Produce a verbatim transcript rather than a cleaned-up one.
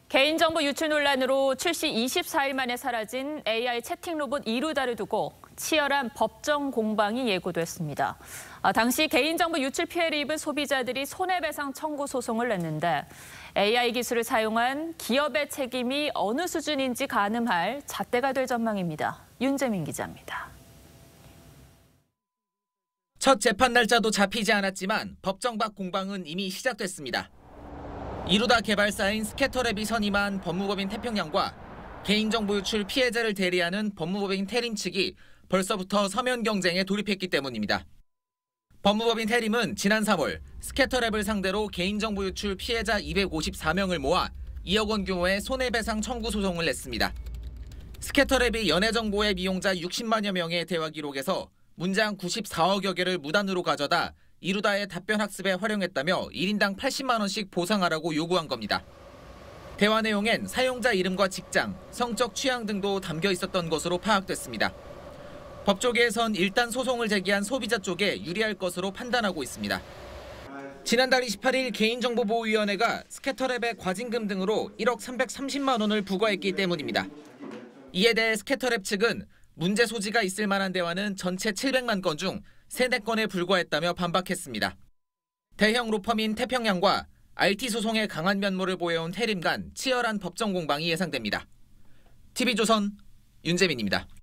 개인정보 유출 논란으로 출시 이십사 일 만에 사라진 에이아이 채팅 로봇 이루다를 두고 치열한 법정 공방이 예고됐습니다. 아, 당시 개인정보 유출 피해를 입은 소비자들이 손해배상 청구 소송을 냈는데 에이아이 기술을 사용한 기업의 책임이 어느 수준인지 가늠할 잣대가 될 전망입니다. 윤재민 기자입니다. 첫 재판 날짜도 잡히지 않았지만 법정 밖 공방은 이미 시작됐습니다. 이루다 개발사인 스캐터랩이 선임한 법무법인 태평양과 개인정보 유출 피해자를 대리하는 법무법인 태림 측이 벌써부터 서면 경쟁에 돌입했기 때문입니다. 법무법인 태림은 지난 삼월 스캐터랩을 상대로 개인정보 유출 피해자 이백오십사 명을 모아 이억 원 규모의 손해배상 청구 소송을 냈습니다. 스캐터랩이 연애정보의 이용자 육십만여 명의 대화 기록에서 문장 구십사억여 개를 무단으로 가져다 이루다의 답변 학습에 활용했다며 일 인당 팔십만 원씩 보상하라고 요구한 겁니다. 대화 내용엔 사용자 이름과 직장, 성적 취향 등도 담겨 있었던 것으로 파악됐습니다. 법조계에선 일단 소송을 제기한 소비자 쪽에 유리할 것으로 판단하고 있습니다. 지난달 이십팔 일 개인정보보호위원회가 스캐터랩의 과징금 등으로 일억 삼백삼십만 원을 부과했기 때문입니다. 이에 대해 스캐터랩 측은 문제 소지가 있을 만한 대화는 전체 칠백만 건 중 세네 건에 불과했다며 반박했습니다. 대형 로펌인 태평양과 아이티 소송의 강한 면모를 보여온 태림 간 치열한 법정 공방이 예상됩니다. 티비조선 윤재민입니다.